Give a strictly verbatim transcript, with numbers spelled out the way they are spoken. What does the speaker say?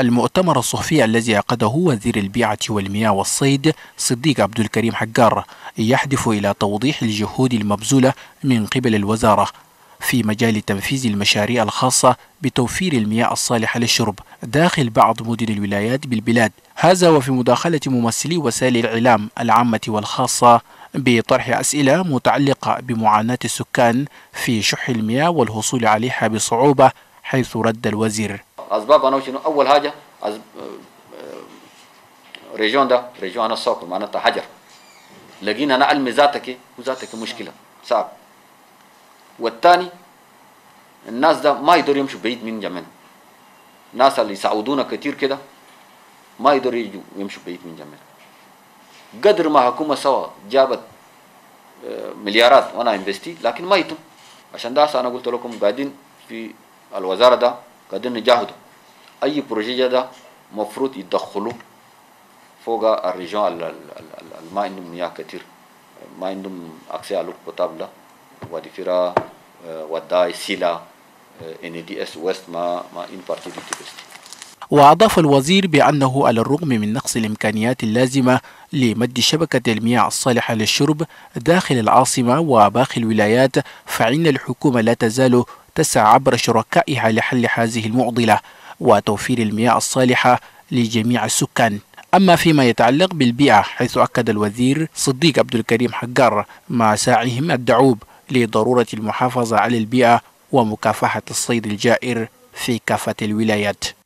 المؤتمر الصحفي الذي عقده وزير البيئة والمياه والصيد صديق عبد الكريم حجار يهدف إلى توضيح الجهود المبذولة من قبل الوزارة في مجال تنفيذ المشاريع الخاصة بتوفير المياه الصالحة للشرب داخل بعض مدن الولايات بالبلاد، هذا وفي مداخلة ممثلي وسائل الإعلام العامة والخاصة بطرح أسئلة متعلقة بمعاناة السكان في شح المياه والحصول عليها بصعوبة، حيث رد الوزير: أسباب أنا شنو؟ أول حاجة أز... ريجون ده ريجون أنا السوق معناتها حجر، لقينا نعلم ذاتك وذاتك مشكلة صعب. والثاني الناس ده ما يقدروا يمشوا بعيد من جميعنا، الناس اللي يساعدونا كتير كده ما يقدروا يجوا يمشوا بعيد من جميعنا. قدر ما حكومة سوا جابت مليارات وانا انفستي لكن ما يتم. عشان ده انا قلت لكم قاعدين في الوزارة ده قاعدين نجاهدوا اي بروجي ده مفروض يدخلوا فوق الريجون اللي ما عندهم مياه كتير، ما عندهم اكسي على بوتابل، وادي فيرا وداي سيلا ان دي اس ويست ما ما ان بارتي دي تبستي. وأضاف الوزير بأنه على الرغم من نقص الإمكانيات اللازمة لمد شبكة المياه الصالحة للشرب داخل العاصمة وباقي الولايات، فإن الحكومة لا تزال تسعى عبر شركائها لحل هذه المعضلة وتوفير المياه الصالحة لجميع السكان. أما فيما يتعلق بالبيئة، حيث أكد الوزير صديق عبد الكريم حجار مع ساعيهم الدعوب لضرورة المحافظة على البيئة ومكافحة الصيد الجائر في كافة الولايات.